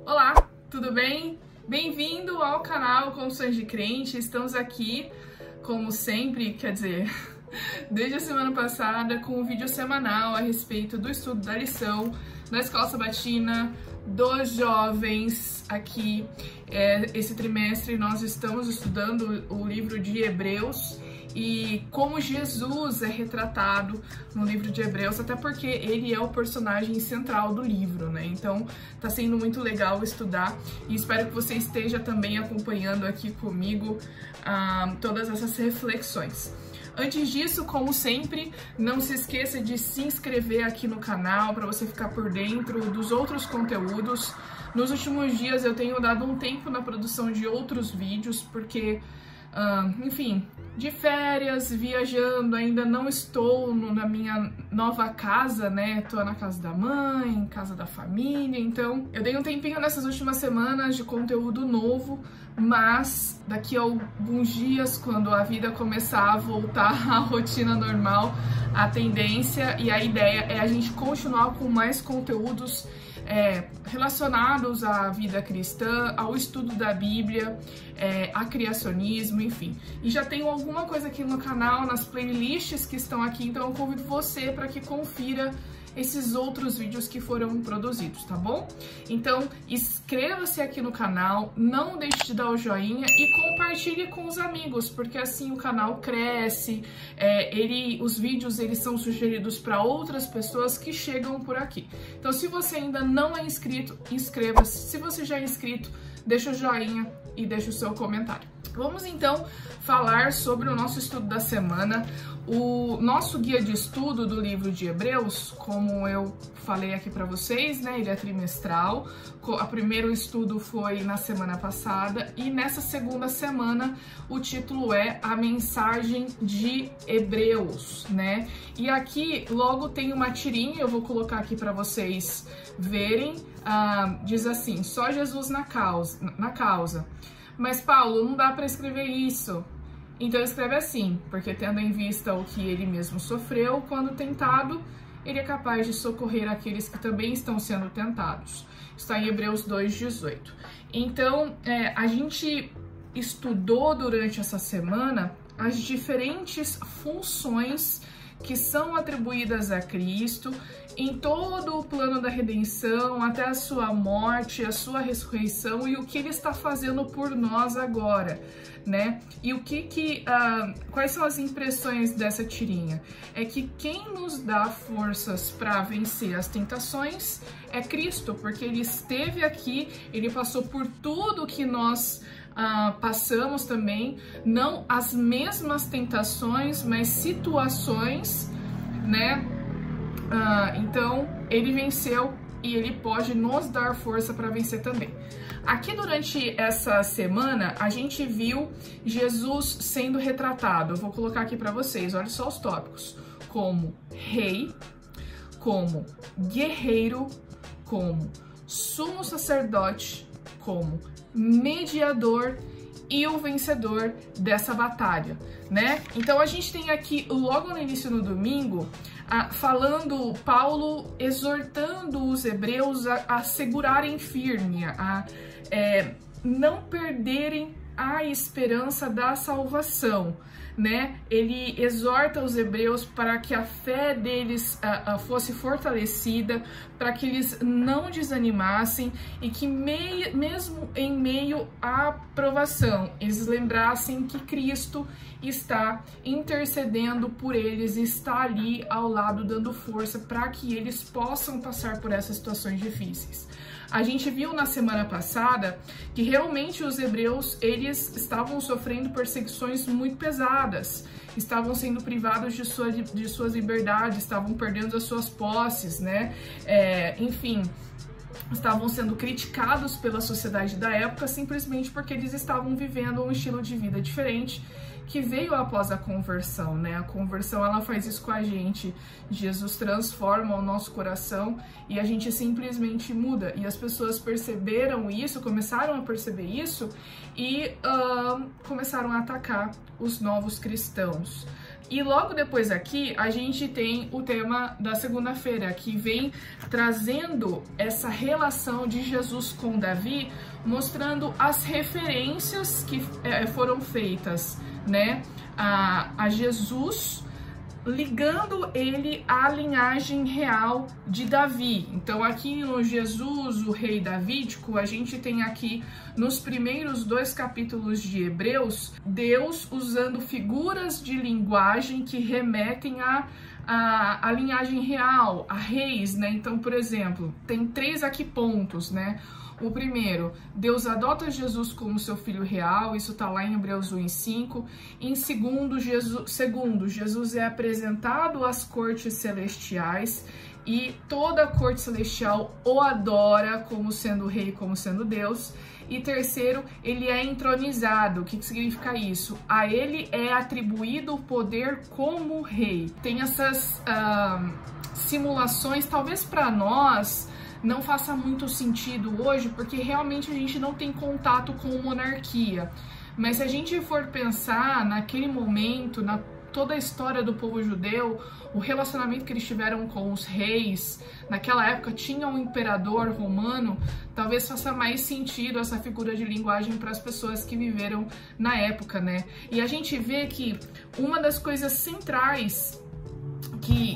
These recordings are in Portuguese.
Olá, tudo bem? Bem-vindo ao canal Confissões de Crente. Estamos aqui, como sempre, quer dizer, desde a semana passada, com um vídeo semanal a respeito do estudo da lição da Escola Sabatina, dos jovens aqui. Esse trimestre nós estamos estudando o livro de Hebreus e como Jesus é retratado no livro de Hebreus, até porque ele é o personagem central do livro, né? Então tá sendo muito legal estudar e espero que você esteja também acompanhando aqui comigo todas essas reflexões. Antes disso, como sempre, não se esqueça de se inscrever aqui no canal para você ficar por dentro dos outros conteúdos. Nos últimos dias eu tenho dado um tempo na produção de outros vídeos, porque, enfim, de férias, viajando, ainda não estou na minha nova casa, né? Tô na casa da mãe, casa da família, então eu dei um tempinho nessas últimas semanas de conteúdo novo, mas daqui a alguns dias, quando a vida começar a voltar à rotina normal, a tendência e a ideia é a gente continuar com mais conteúdos relacionados à vida cristã, ao estudo da Bíblia, a criacionismo, enfim. E já tenho alguma coisa aqui no canal, nas playlists que estão aqui, então eu convido você para que confira esses outros vídeos que foram produzidos, tá bom? Então, inscreva-se aqui no canal, não deixe de dar o joinha e compartilhe com os amigos, porque assim o canal cresce, os vídeos eles são sugeridos para outras pessoas que chegam por aqui. Então, se você ainda não é inscrito, inscreva-se. Se você já é inscrito, deixa o joinha e deixa o seu comentário. Vamos então falar sobre o nosso estudo da semana. O nosso guia de estudo do livro de Hebreus, como eu falei aqui para vocês, né, ele é trimestral. O primeiro estudo foi na semana passada e nessa segunda semana o título é A Mensagem de Hebreus, né? E aqui logo tem uma tirinha, eu vou colocar aqui para vocês verem. Diz assim: só Jesus na causa. Mas Paulo, não dá para escrever isso. Então escreve assim: porque tendo em vista o que ele mesmo sofreu quando tentado, ele é capaz de socorrer aqueles que também estão sendo tentados. Está em Hebreus 2:18. Então, a gente estudou durante essa semana as diferentes funções que são atribuídas a Cristo em todo o plano da redenção, até a sua morte, a sua ressurreição e o que ele está fazendo por nós agora, né? E quais são as impressões dessa tirinha? É que quem nos dá forças para vencer as tentações é Cristo, porque ele esteve aqui, ele passou por tudo que nós passamos também, não as mesmas tentações, mas situações, né? Então, ele venceu e ele pode nos dar força para vencer também. Aqui durante essa semana, a gente viu Jesus sendo retratado. Eu vou colocar aqui para vocês, olha só os tópicos: como rei, como guerreiro, como sumo sacerdote, como mediador e o vencedor dessa batalha, né? Então a gente tem aqui logo no início, no domingo, falando Paulo exortando os hebreus a segurarem firme, a não perderem a esperança da salvação, né? Ele exorta os hebreus para que a fé deles fosse fortalecida, para que eles não desanimassem e que mesmo em meio à provação, eles lembrassem que Cristo está intercedendo por eles, está ali ao lado dando força para que eles possam passar por essas situações difíceis. A gente viu na semana passada que realmente os hebreus, eles estavam sofrendo perseguições muito pesadas, estavam sendo privados de suas liberdades, estavam perdendo as suas posses, né? Enfim, estavam sendo criticados pela sociedade da época simplesmente porque eles estavam vivendo um estilo de vida diferente que veio após a conversão, né? A conversão, ela faz isso com a gente. Jesus transforma o nosso coração e a gente simplesmente muda. E as pessoas perceberam isso, começaram a perceber isso e começaram a atacar os novos cristãos. E logo depois aqui, a gente tem o tema da segunda-feira, que vem trazendo essa relação de Jesus com Davi, mostrando as referências que foram feitas, né, a Jesus, ligando ele à linhagem real de Davi. Então aqui no Jesus, o rei davídico, a gente tem aqui nos primeiros 2 capítulos de Hebreus, Deus usando figuras de linguagem que remetem à linhagem real, a reis, né? Então, por exemplo, tem 3 aqui pontos, né? O primeiro, Deus adota Jesus como seu filho real, isso está lá em Hebreus 1:5. Em segundo, Jesus é apresentado às cortes celestiais e toda a corte celestial o adora como sendo rei, como sendo Deus. E terceiro, ele é entronizado. O que significa isso? A ele é atribuído o poder como rei. Tem essas simulações, talvez para nós não faça muito sentido hoje, porque realmente a gente não tem contato com monarquia. Mas se a gente for pensar naquele momento, na toda a história do povo judeu, o relacionamento que eles tiveram com os reis, naquela época tinha um imperador romano, talvez faça mais sentido essa figura de linguagem para as pessoas que viveram na época, né? E a gente vê que uma das coisas centrais que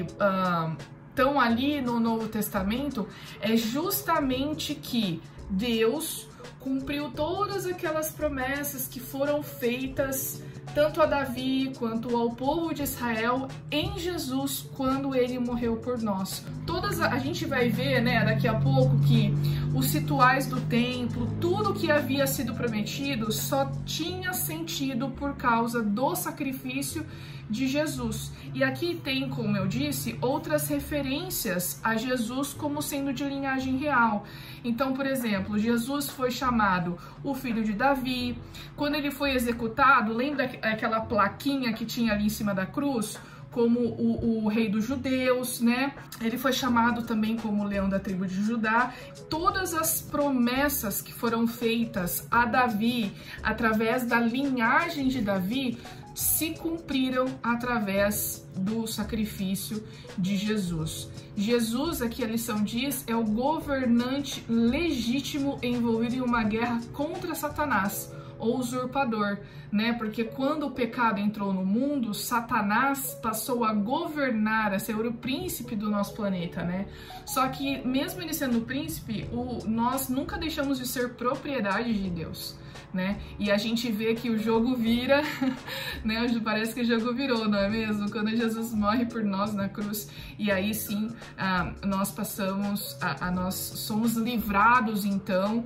estão ali no Novo Testamento é justamente que Deus cumpriu todas aquelas promessas que foram feitas tanto a Davi quanto ao povo de Israel em Jesus quando ele morreu por nós. A gente vai ver, né, daqui a pouco que os rituais do templo, tudo que havia sido prometido só tinha sentido por causa do sacrifício de Jesus. E aqui tem, como eu disse, outras referências a Jesus como sendo de linhagem real. Então, por exemplo, Jesus foi chamado o filho de Davi. Quando ele foi executado, lembra aquela plaquinha que tinha ali em cima da cruz? Como o rei dos judeus, né? Ele foi chamado também como leão da tribo de Judá. Todas as promessas que foram feitas a Davi, através da linhagem de Davi, se cumpriram através do sacrifício de Jesus. Jesus, aqui a lição diz, é o governante legítimo envolvido em uma guerra contra Satanás, ou usurpador, né? Porque quando o pecado entrou no mundo, Satanás passou a governar, a ser o príncipe do nosso planeta, né? Só que mesmo ele sendo o príncipe, nós nunca deixamos de ser propriedade de Deus, né? E a gente vê que o jogo vira, né? Parece que o jogo virou, não é mesmo? Quando Jesus morre por nós na cruz, e aí sim nós passamos, nós somos livrados então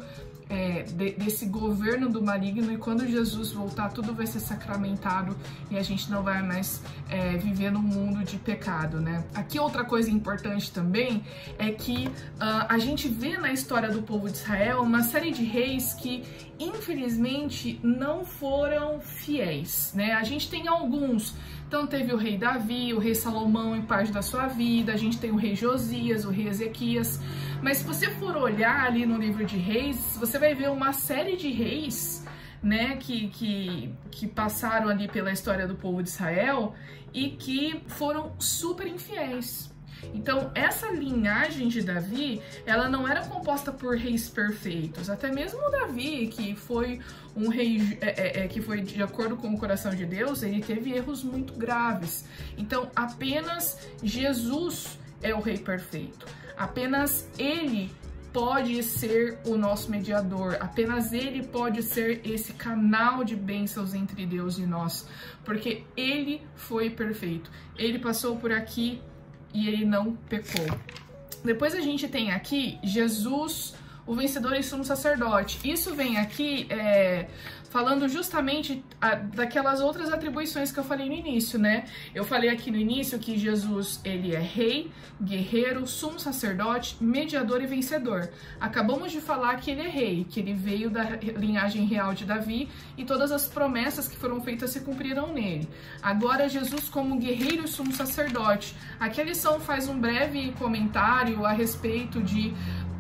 desse governo do maligno, e quando Jesus voltar tudo vai ser sacramentado e a gente não vai mais viver num mundo de pecado, né? Aqui outra coisa importante também é que a gente vê na história do povo de Israel uma série de reis que infelizmente não foram fiéis, né? A gente tem alguns. Então teve o rei Davi, o rei Salomão em parte da sua vida, a gente tem o rei Josias, o rei Ezequias, mas se você for olhar ali no livro de reis, você vai ver uma série de reis, né, que passaram ali pela história do povo de Israel e que foram super infiéis. Então, essa linhagem de Davi, ela não era composta por reis perfeitos. Até mesmo Davi, que foi um rei que foi de acordo com o coração de Deus, ele teve erros muito graves. Então, apenas Jesus é o rei perfeito. Apenas ele pode ser o nosso mediador, apenas ele pode ser esse canal de bênçãos entre Deus e nós, porque ele foi perfeito. Ele passou por aqui e ele não pecou. Depois a gente tem aqui Jesus, o vencedor e sumo sacerdote. Isso vem aqui falando justamente daquelas outras atribuições que eu falei no início, né? Eu falei aqui no início que Jesus, ele é rei, guerreiro, sumo sacerdote, mediador e vencedor. Acabamos de falar que ele é rei, que ele veio da linhagem real de Davi e todas as promessas que foram feitas se cumpriram nele. Agora Jesus como guerreiro e sumo sacerdote. Aqui a lição faz um breve comentário a respeito de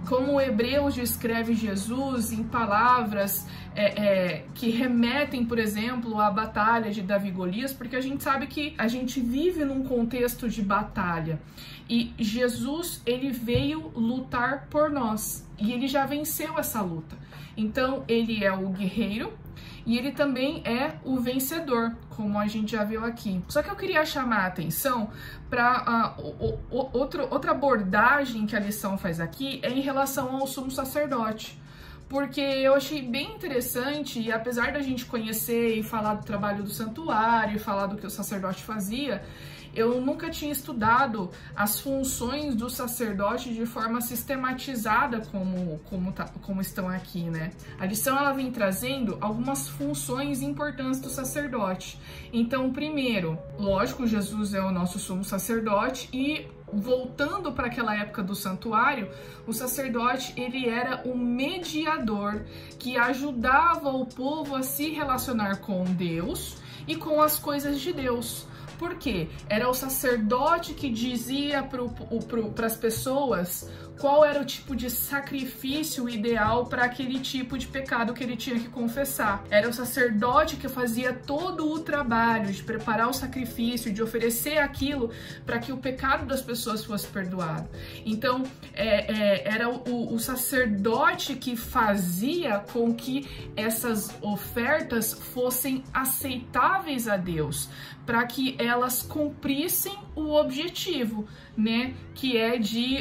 como Hebreus descreve Jesus em palavras que remetem, por exemplo, à batalha de Davi e Golias, porque a gente sabe que a gente vive num contexto de batalha e Jesus, ele veio lutar por nós e ele já venceu essa luta. Então, ele é o guerreiro e ele também é o vencedor, como a gente já viu aqui. Só que eu queria chamar a atenção para outra abordagem que a lição faz aqui é em relação ao sumo sacerdote. Porque eu achei bem interessante, e apesar da gente conhecer e falar do trabalho do santuário, e falar do que o sacerdote fazia, eu nunca tinha estudado as funções do sacerdote de forma sistematizada como estão aqui, né? A lição, ela vem trazendo algumas funções importantes do sacerdote. Então, primeiro, lógico, Jesus é o nosso sumo sacerdote e voltando para aquela época do santuário, o sacerdote, ele era um mediador que ajudava o povo a se relacionar com Deus e com as coisas de Deus. Por quê? Era o sacerdote que dizia para as pessoas qual era o tipo de sacrifício ideal para aquele tipo de pecado que ele tinha que confessar. Era o sacerdote que fazia todo o trabalho de preparar o sacrifício, de oferecer aquilo para que o pecado das pessoas fosse perdoado. Então, era o sacerdote que fazia com que essas ofertas fossem aceitáveis a Deus, para que elas cumprissem o objetivo, né, que é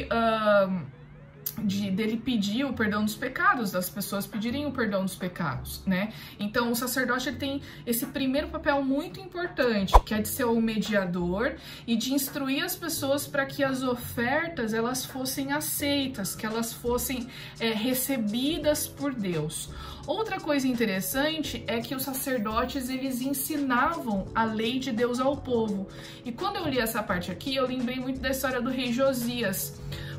dele pedir o perdão dos pecados, das pessoas pedirem o perdão dos pecados, né? Então, o sacerdote, ele tem esse primeiro papel muito importante, que é de ser o mediador e de instruir as pessoas para que as ofertas, elas fossem aceitas, que elas fossem recebidas por Deus. Outra coisa interessante é que os sacerdotes, eles ensinavam a lei de Deus ao povo. E quando eu li essa parte aqui, eu lembrei muito da história do rei Josias,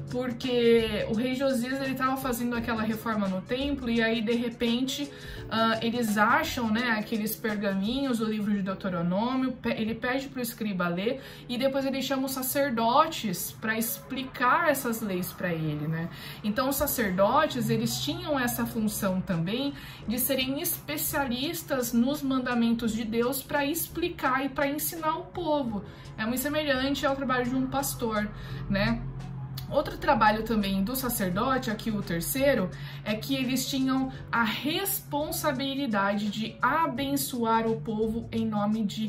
porque o rei Josias, ele estava fazendo aquela reforma no templo e aí, de repente, eles acham, né, aqueles pergaminhos do livro de Deuteronômio, ele pede para o escriba ler e depois ele chama os sacerdotes para explicar essas leis para ele, né? Então, os sacerdotes, eles tinham essa função também de serem especialistas nos mandamentos de Deus para explicar e para ensinar o povo. É muito semelhante ao trabalho de um pastor, né? Outro trabalho também do sacerdote, aqui o terceiro, é que eles tinham a responsabilidade de abençoar o povo em nome de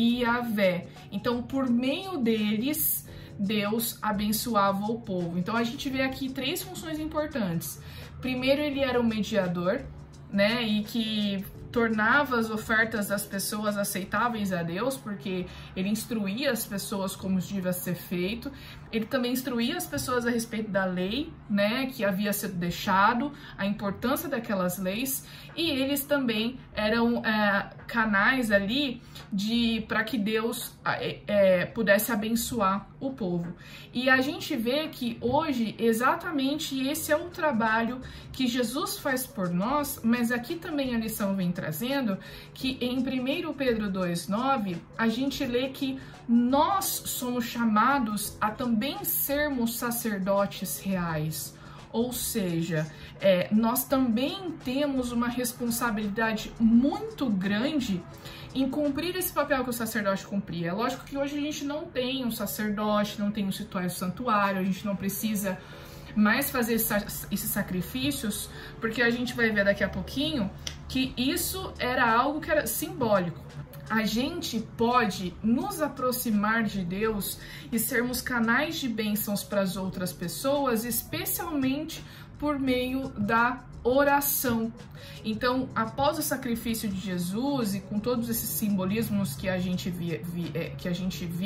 Yahvé. Então, por meio deles, Deus abençoava o povo. Então, a gente vê aqui três funções importantes. Primeiro, ele era o mediador, né, e que tornava as ofertas das pessoas aceitáveis a Deus, porque ele instruía as pessoas como devia ser feito. Ele também instruía as pessoas a respeito da lei, né, que havia sido deixado, a importância daquelas leis, e eles também eram canais ali para que Deus pudesse abençoar o povo. E a gente vê que hoje exatamente esse é o trabalho que Jesus faz por nós, mas aqui também a lição vem trazendo que em 1 Pedro 2,9 a gente lê que nós somos chamados a também sermos sacerdotes reais. Ou seja, nós também temos uma responsabilidade muito grande em cumprir esse papel que o sacerdote cumpria. É lógico que hoje a gente não tem um sacerdote, não tem um santuário, a gente não precisa mais fazer esses sacrifícios, porque a gente vai ver daqui a pouquinho que isso era algo que era simbólico. A gente pode nos aproximar de Deus e sermos canais de bênçãos para as outras pessoas, especialmente por meio da oração. Então, após o sacrifício de Jesus e com todos esses simbolismos que a gente via e que a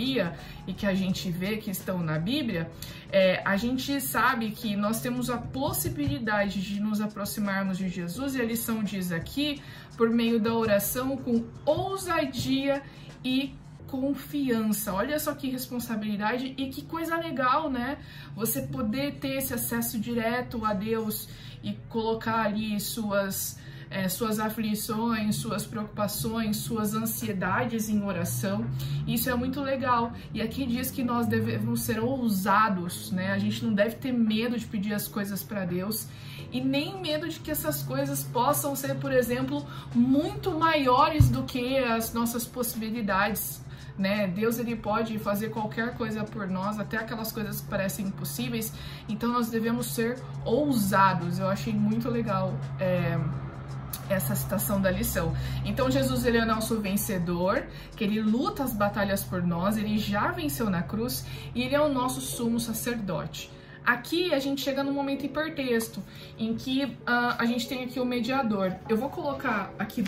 gente vê que estão na Bíblia, a gente sabe que nós temos a possibilidade de nos aproximarmos de Jesus, e a lição diz aqui, por meio da oração com ousadia e confiança. Olha só que responsabilidade e que coisa legal, né? Você poder ter esse acesso direto a Deus e colocar ali suas suas aflições, suas preocupações, suas ansiedades em oração. Isso é muito legal. E aqui diz que nós devemos ser ousados, né? A gente não deve ter medo de pedir as coisas para Deus e nem medo de que essas coisas possam ser, por exemplo, muito maiores do que as nossas possibilidades, né? Deus, ele pode fazer qualquer coisa por nós, até aquelas coisas que parecem impossíveis. Então nós devemos ser ousados. Eu achei muito legal essa citação da lição. Então Jesus, ele é nosso vencedor, que ele luta as batalhas por nós, ele já venceu na cruz e ele é o nosso sumo sacerdote. Aqui a gente chega no momento hipertexto, em que a gente tem aqui o mediador. Eu vou colocar aqui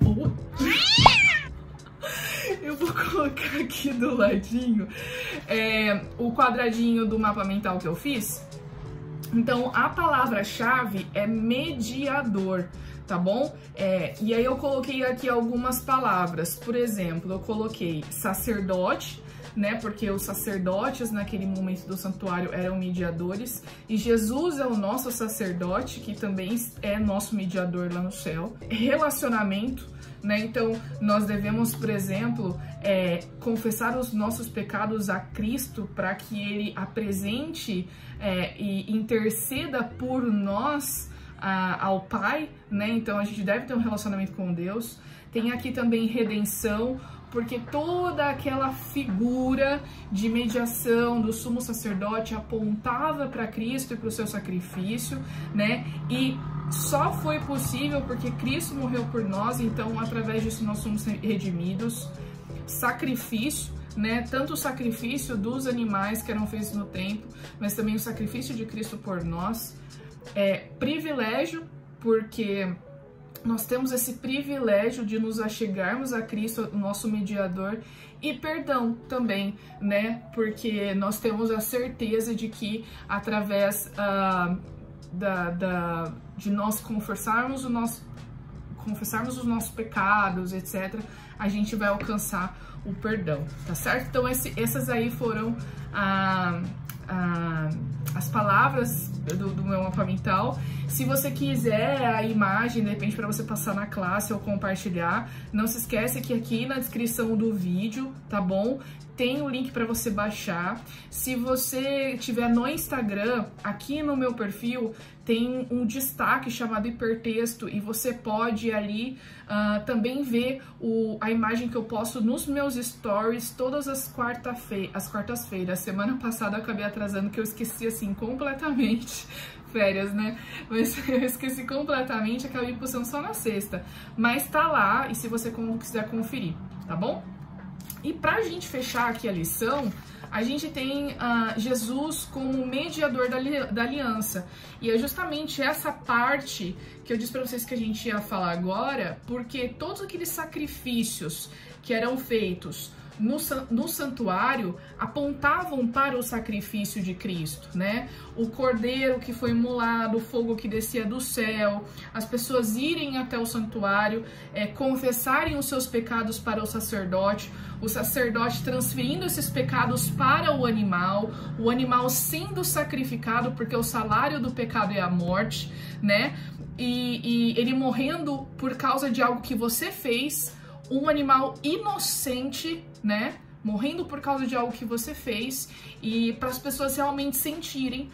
Eu vou colocar aqui do ladinho o quadradinho do mapa mental que eu fiz. Então, a palavra-chave é mediador, tá bom? E aí eu coloquei aqui algumas palavras. Por exemplo, eu coloquei sacerdote, né? Porque os sacerdotes naquele momento do santuário eram mediadores. E Jesus é o nosso sacerdote, que também é nosso mediador lá no céu. Relacionamento, né? Então, nós devemos, por exemplo, confessar os nossos pecados a Cristo para que Ele apresente e interceda por nós ao Pai, né? Então, a gente deve ter um relacionamento com Deus. Tem aqui também redenção, porque toda aquela figura de mediação do sumo sacerdote apontava para Cristo e para o seu sacrifício, né? E só foi possível porque Cristo morreu por nós, então através disso nós somos redimidos. Sacrifício, né? Tanto o sacrifício dos animais que eram feitos no templo, mas também o sacrifício de Cristo por nós. Privilégio, porque nós temos esse privilégio de nos achegarmos a Cristo, o nosso mediador, e perdão também, né? Porque nós temos a certeza de que através de nós confessarmos os nossos pecados, etc., a gente vai alcançar o perdão, tá certo? Então essas aí foram as palavras do meu mapa mental. Se você quiser a imagem, de repente, para você passar na classe ou compartilhar, não se esquece que aqui na descrição do vídeo, tá bom? Tem o link para você baixar. Se você tiver no Instagram, aqui no meu perfil, tem um destaque chamado hipertexto e você pode ali também ver a imagem que eu posto nos meus stories todas as quartas-feiras. Semana passada eu acabei atrasando, que eu esqueci assim completamente. Férias, né? Mas eu esqueci completamente, acabei postando só na sexta. Mas tá lá, e se você quiser conferir, tá bom? E pra gente fechar aqui a lição, a gente tem Jesus como mediador da aliança. E é justamente essa parte que eu disse para vocês que a gente ia falar agora, porque todos aqueles sacrifícios que eram feitos no santuário apontavam para o sacrifício de Cristo, né? O cordeiro que foi imolado, o fogo que descia do céu, as pessoas irem até o santuário, confessarem os seus pecados para o sacerdote transferindo esses pecados para o animal sendo sacrificado, porque o salário do pecado é a morte, né? E ele morrendo por causa de algo que você fez, um animal inocente, né? Morrendo por causa de algo que você fez, e para as pessoas realmente sentirem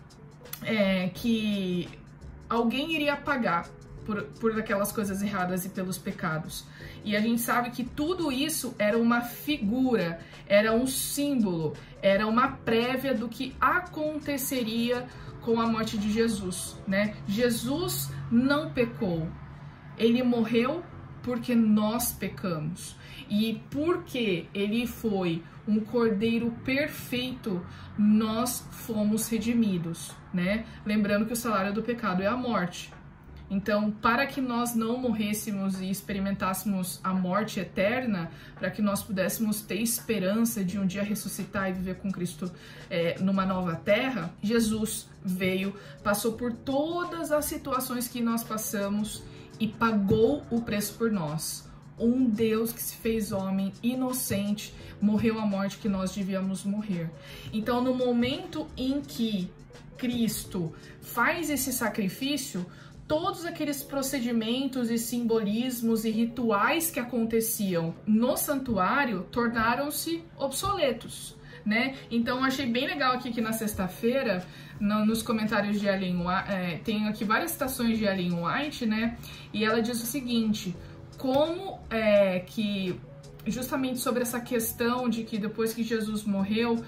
que alguém iria pagar por aquelas coisas erradas e pelos pecados. E a gente sabe que tudo isso era uma figura, era um símbolo, era uma prévia do que aconteceria com a morte de Jesus, né? Jesus não pecou, ele morreu porque nós pecamos. E porque ele foi um cordeiro perfeito, nós fomos redimidos, né? Lembrando que o salário do pecado é a morte. Então, para que nós não morrêssemos e experimentássemos a morte eterna, para que nós pudéssemos ter esperança de um dia ressuscitar e viver com Cristo numa nova terra, Jesus veio, passou por todas as situações que nós passamos e pagou o preço por nós. Um Deus que se fez homem, inocente, morreu a morte que nós devíamos morrer. Então, no momento em que Cristo faz esse sacrifício, todos aqueles procedimentos e simbolismos e rituais que aconteciam no santuário tornaram-se obsoletos, né? Então, eu achei bem legal aqui que na sexta-feira, nos comentários de Ellen White, tem aqui várias citações de Ellen White, né? E ela diz o seguinte, como que justamente sobre essa questão de que depois que Jesus morreu,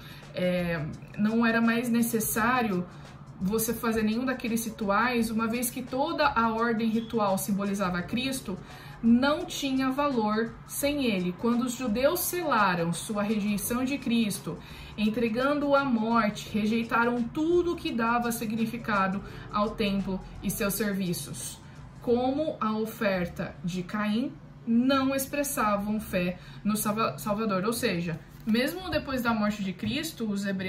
não era mais necessário você fazer nenhum daqueles rituais, uma vez que toda a ordem ritual simbolizava Cristo, não tinha valor sem ele. Quando os judeus selaram sua rejeição de Cristo, entregando-o à morte, rejeitaram tudo que dava significado ao templo e seus serviços. Como a oferta de Caim, não expressavam fé no Salvador, ou seja, mesmo depois da morte de Cristo,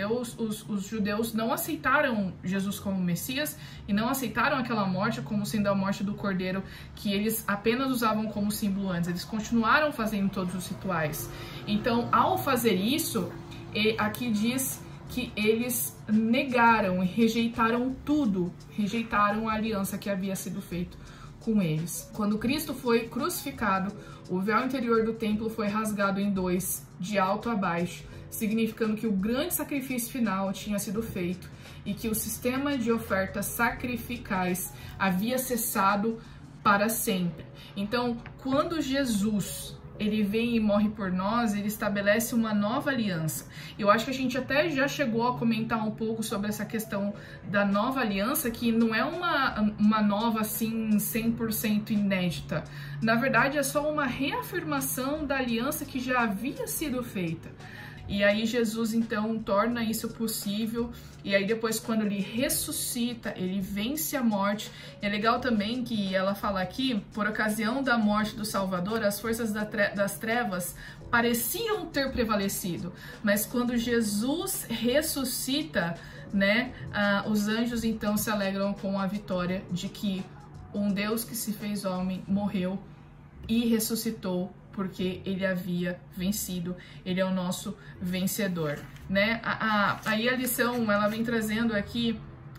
os judeus não aceitaram Jesus como Messias e não aceitaram aquela morte como sendo a morte do Cordeiro que eles apenas usavam como símbolo antes. Eles continuaram fazendo todos os rituais. Então, ao fazer isso, aqui diz que eles negaram e rejeitaram tudo, rejeitaram a aliança que havia sido feita com eles. Quando Cristo foi crucificado, o véu interior do templo foi rasgado em dois, de alto a baixo, significando que o grande sacrifício final tinha sido feito e que o sistema de ofertas sacrificais havia cessado para sempre. Então, quando Jesus ele vem e morre por nós, ele estabelece uma nova aliança. Eu acho que a gente até já chegou a comentar um pouco sobre essa questão da nova aliança, que não é uma nova, assim, 100% inédita. Na verdade, é só uma reafirmação da aliança que já havia sido feita. E aí Jesus, então, torna isso possível. E aí depois, quando ele ressuscita, ele vence a morte. É legal também que ela fala aqui, por ocasião da morte do Salvador, as forças das trevas pareciam ter prevalecido. Mas quando Jesus ressuscita, né, os anjos, então, se alegram com a vitória de que um Deus que se fez homem morreu e ressuscitou, porque ele havia vencido, ele é o nosso vencedor, né? Aí a lição, ela vem trazendo aqui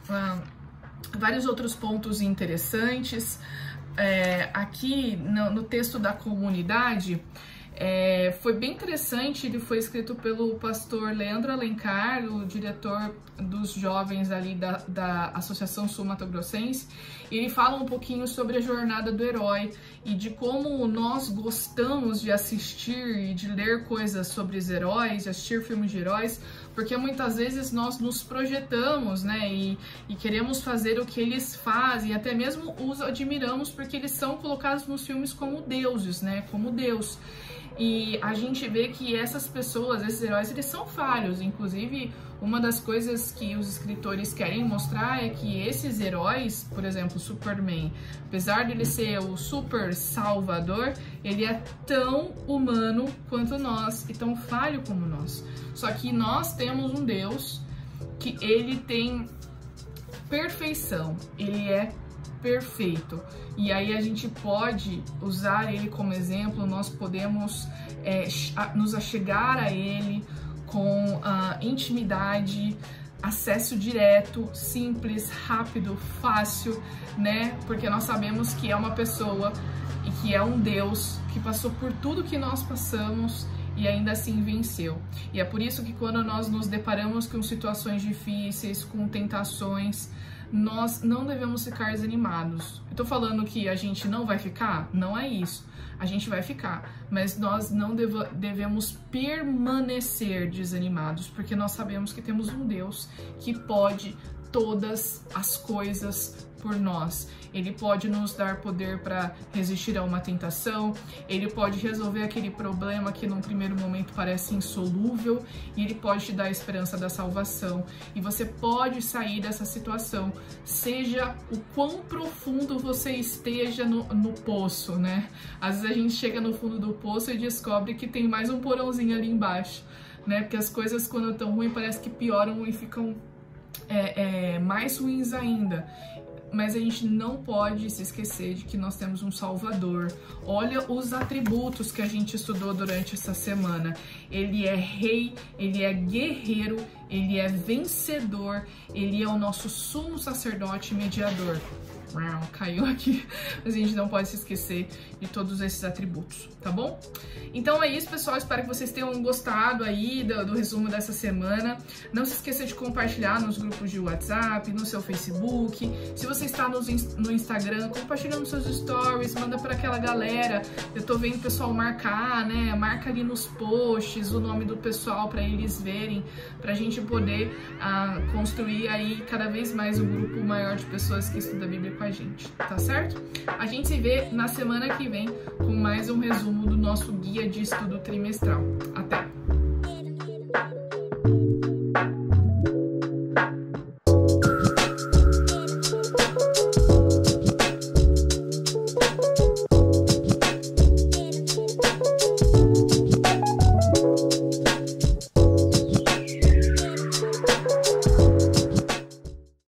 vários outros pontos interessantes. Aqui no texto da comunidade, foi bem interessante, ele foi escrito pelo pastor Leandro Alencar, o diretor dos jovens ali da Associação Sul Mato Grossense. Ele fala um pouquinho sobre a jornada do herói e de como nós gostamos de assistir e de ler coisas sobre os heróis, de assistir filmes de heróis, porque muitas vezes nós nos projetamos, né, e queremos fazer o que eles fazem, até mesmo os admiramos porque eles são colocados nos filmes como deuses, né, como Deus. E a gente vê que essas pessoas, esses heróis, eles são falhos. Inclusive, uma das coisas que os escritores querem mostrar é que esses heróis, por exemplo, Superman, apesar de ele ser o super salvador, ele é tão humano quanto nós e tão falho como nós. Só que nós temos um Deus que ele tem perfeição, ele é perfeito. E aí a gente pode usar ele como exemplo, nós podemos nos achegar a ele com intimidade, acesso direto, simples, rápido, fácil, né? Porque nós sabemos que é uma pessoa e que é um Deus que passou por tudo que nós passamos e ainda assim venceu. E é por isso que quando nós nos deparamos com situações difíceis, com tentações, nós não devemos ficar desanimados. Eu tô falando que a gente não vai ficar? Não é isso. A gente vai ficar, mas nós não devemos permanecer desanimados, porque nós sabemos que temos um Deus que pode todas as coisas por nós. Ele pode nos dar poder para resistir a uma tentação, ele pode resolver aquele problema que num primeiro momento parece insolúvel, e ele pode te dar a esperança da salvação. E você pode sair dessa situação, seja o quão profundo você esteja no poço, né? Às vezes a gente chega no fundo do poço e descobre que tem mais um porãozinho ali embaixo, né? Porque as coisas, quando estão ruins, parece que pioram e ficam mais ruins ainda. Mas a gente não pode se esquecer de que nós temos um Salvador. Olha os atributos que a gente estudou durante essa semana. Ele é rei, ele é guerreiro, ele é vencedor, ele é o nosso sumo sacerdote e mediador. caiu aqui, mas a gente não pode se esquecer de todos esses atributos, tá bom? Então é isso, pessoal, espero que vocês tenham gostado aí do resumo dessa semana. Não se esqueça de compartilhar nos grupos de WhatsApp, no seu Facebook. Se você está no Instagram, compartilha nos seus stories, manda para aquela galera. Eu tô vendo o pessoal marcar, né? Marca ali nos posts o nome do pessoal para eles verem, pra gente poder construir aí cada vez mais um grupo maior de pessoas que estudam a Bíblia com a gente, tá certo? A gente se vê na semana que vem com mais um resumo do nosso guia de estudo trimestral. Até!